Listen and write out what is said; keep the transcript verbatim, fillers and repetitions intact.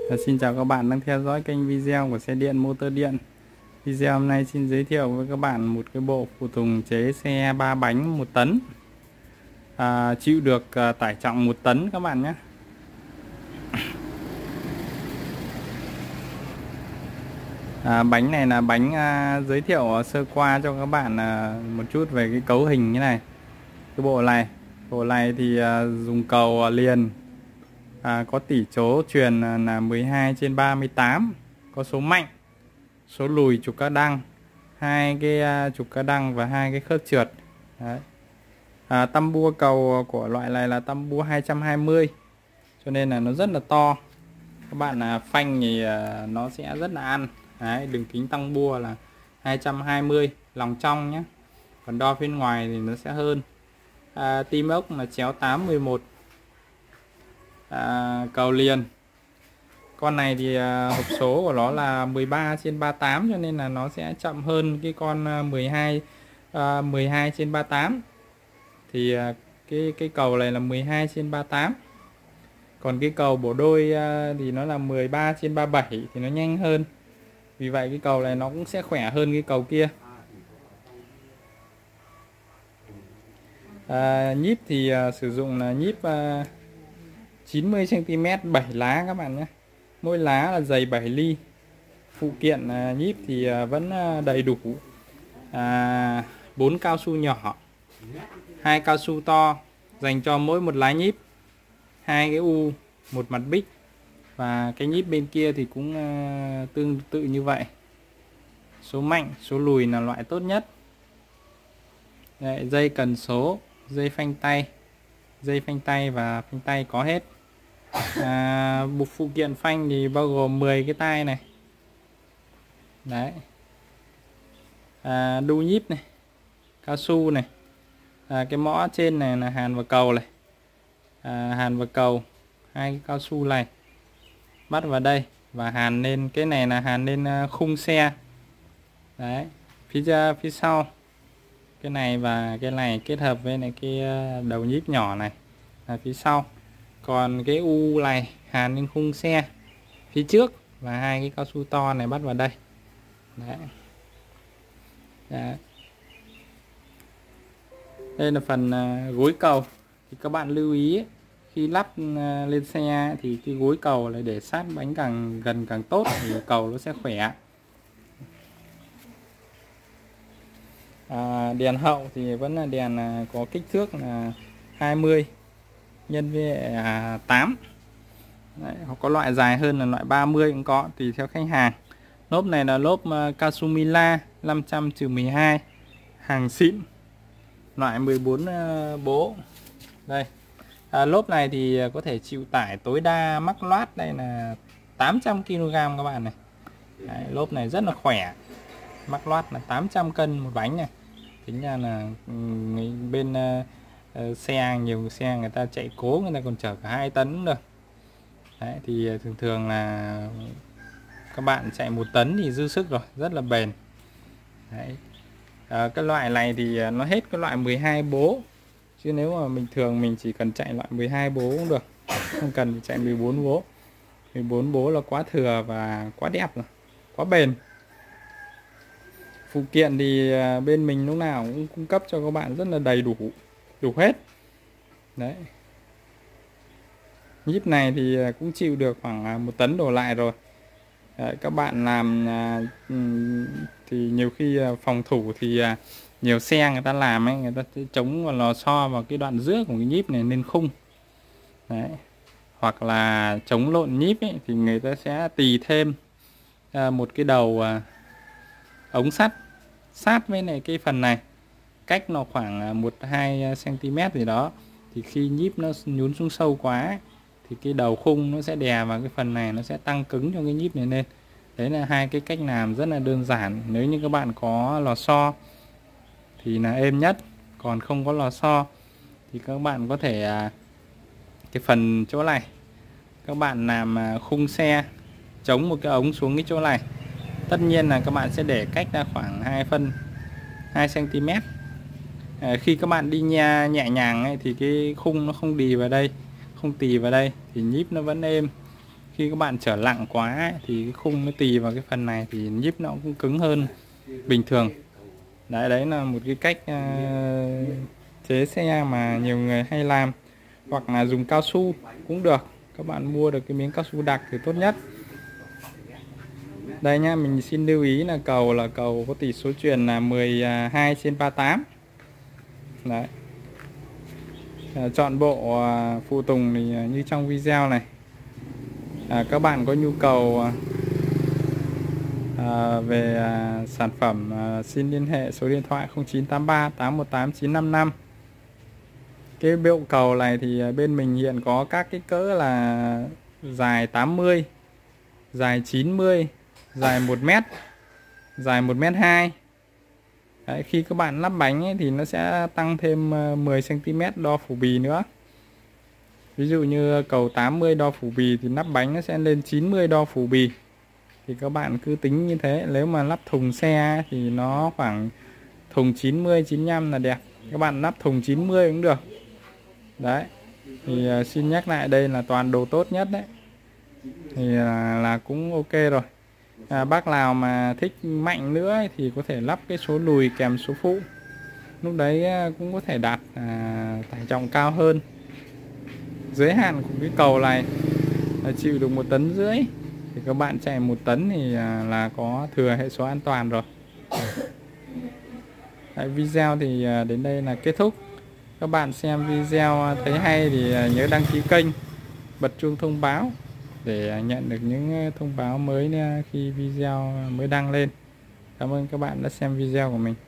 À, xin chào các bạn đang theo dõi kênh video của xe điện motor điện. Video hôm nay xin giới thiệu với các bạn một cái bộ phụ tùng chế xe ba bánh một tấn, à, chịu được à, tải trọng một tấn các bạn nhé. À, bánh này là bánh à, giới thiệu sơ qua cho các bạn à, một chút về cái cấu hình như này. Cái bộ này, bộ này thì à, dùng cầu liền. À, có tỷ số truyền là mười hai trên ba mươi tám, có số mạnh, số lùi trục các đăng, hai cái uh, trục các đăng và hai cái khớp trượt. Đấy. À, tăm bua cầu của loại này là tăm bua hai trăm hai mươi, cho nên là nó rất là to. Các bạn là phanh thì uh, nó sẽ rất là ăn. Đấy, đường kính tăm bua là hai trăm hai mươi lòng trong nhé, còn đo bên ngoài thì nó sẽ hơn. À, tim ốc là chéo tám mười một. À, cầu liền con này thì à, hộp số của nó là mười ba trên ba mươi tám, cho nên là nó sẽ chậm hơn cái con à, mười hai à, mười hai trên ba mươi tám. Thì à, cái cái cầu này là mười hai trên ba mươi tám, còn cái cầu bổ đôi à, thì nó là mười ba trên ba mươi bảy, thì nó nhanh hơn. Vì vậy cái cầu này nó cũng sẽ khỏe hơn cái cầu kia. À, nhíp thì à, sử dụng là nhíp à, chín mươi xăng ti mét bảy lá các bạn nhé. Mỗi lá là dày bảy ly. Phụ kiện à, nhíp thì à, vẫn à, đầy đủ. à, bốn cao su nhỏ, hai cao su to dành cho mỗi một lá nhíp, hai cái u, một mặt bích, và cái nhíp bên kia thì cũng à, tương tự như vậy. Số mạnh, số lùi là loại tốt nhất. Đấy, dây cần số, dây phanh tay, dây phanh tay và phanh tay có hết. À, bộ phụ kiện phanh thì bao gồm mười cái tay này. Đấy. À, đu nhíp này, cao su này. À, cái mõ trên này là hàn và cầu này. À, hàn và cầu, hai cái cao su này bắt vào đây và hàn lên, cái này là hàn lên khung xe. Đấy, phía ra phía sau. Cái này và cái này kết hợp với này cái đầu nhíp nhỏ này là phía sau. Còn cái u này hàn lên khung xe phía trước, và hai cái cao su to này bắt vào đây. Đấy. Đấy. Đây là phần uh, gối cầu. Thì các bạn lưu ý ấy, khi lắp uh, lên xe thì cái gối cầu là để sát bánh càng gần càng tốt, thì cầu nó sẽ khỏe. À, đèn hậu thì vẫn là đèn uh, có kích thước là hai mươi nhân với à, tám. Đấy, hoặc có loại dài hơn là loại ba mươi cũng có, tùy theo khách hàng. Lốp này là lốp uh, Kasumila năm trăm trừ mười hai, hàng xịn, loại mười bốn uh, bố. Đây, à, lốp này thì có thể chịu tải tối đa mắc loát đây là tám trăm ki lô gam các bạn này. Đấy, lốp này rất là khỏe, mắc loát là tám trăm cân một bánh này. Tính ra là um, bên uh, Uh, xe nhiều xe người ta chạy cố người ta còn chở cả hai tấn được. Đấy, thì uh, thường thường là các bạn chạy một tấn thì dư sức rồi, rất là bền. Đấy. Uh, cái loại này thì uh, nó hết cái loại mười hai bố, chứ nếu mà bình thường mình chỉ cần chạy loại mười hai bố cũng được, không cần chạy mười bốn bố. mười bốn bố là quá thừa và quá đẹp rồi, quá bền. Phụ kiện thì uh, bên mình lúc nào cũng cung cấp cho các bạn rất là đầy đủ, đủ hết. Đấy, nhíp này thì cũng chịu được khoảng một tấn đổ lại rồi. Đấy, các bạn làm thì nhiều khi phòng thủ thì nhiều xe người ta làm ấy, người ta chống vào lò xo vào cái đoạn giữa của cái nhíp này lên khung. Đấy, hoặc là chống lộn nhíp ấy, thì người ta sẽ tì thêm một cái đầu ống sắt sát với này cái phần này, cách nó khoảng một hai xăng ti mét gì đó. Thì khi nhíp nó nhún xuống sâu quá thì cái đầu khung nó sẽ đè vào cái phần này, nó sẽ tăng cứng cho cái nhíp này lên. Đấy là hai cái cách làm rất là đơn giản. Nếu như các bạn có lò xo thì là êm nhất, còn không có lò xo thì các bạn có thể cái phần chỗ này các bạn làm khung xe chống một cái ống xuống cái chỗ này. Tất nhiên là các bạn sẽ để cách ra khoảng hai phân, hai xăng ti mét. À, khi các bạn đi nhẹ, nhẹ nhàng ấy, thì cái khung nó không đì vào đây, không tì vào đây thì nhíp nó vẫn êm. khi các bạn trở nặng quá ấy, thì cái khung nó tì vào cái phần này thì nhíp nó cũng cứng hơn bình thường. Đấy, đấy là một cái cách uh, chế xe mà nhiều người hay làm, hoặc là dùng cao su cũng được. Các bạn mua được cái miếng cao su đặc thì tốt nhất. Đây nhá, mình xin lưu ý là cầu là cầu có tỷ số truyền là mười hai trên ba mươi tám. Đấy. À, chọn bộ à, phụ tùng thì à, như trong video này. À, các bạn có nhu cầu à, về à, sản phẩm à, xin liên hệ số điện thoại không chín tám ba tám một tám chín năm năm. Cái bộ cầu này thì bên mình hiện có các cái cỡ là dài tám mươi, dài chín mươi, dài một mét, dài một mét hai. Đấy, khi các bạn lắp bánh ấy, thì nó sẽ tăng thêm mười xăng ti mét đo phủ bì nữa. Ví dụ như cầu tám mươi đo phủ bì thì lắp bánh nó sẽ lên chín mươi đo phủ bì. Thì các bạn cứ tính như thế. Nếu mà lắp thùng xe thì nó khoảng thùng chín mươi, chín mươi lăm là đẹp. Các bạn lắp thùng chín mươi cũng được. Đấy. Thì uh, xin nhắc lại, đây là toàn đồ tốt nhất đấy. Thì uh, là cũng ok rồi. À, bác nào mà thích mạnh nữa ấy, thì có thể lắp cái số lùi kèm số phụ. Lúc đấy uh, cũng có thể đạt uh, tải trọng cao hơn. Giới hạn của cái cầu này là chịu được một tấn rưỡi. Thì các bạn chạy một tấn thì uh, là có thừa hệ số an toàn rồi. Đấy, video thì uh, đến đây là kết thúc. Các bạn xem video thấy hay thì nhớ đăng ký kênh, bật chuông thông báo để nhận được những thông báo mới khi video mới đăng lên. Cảm ơn các bạn đã xem video của mình.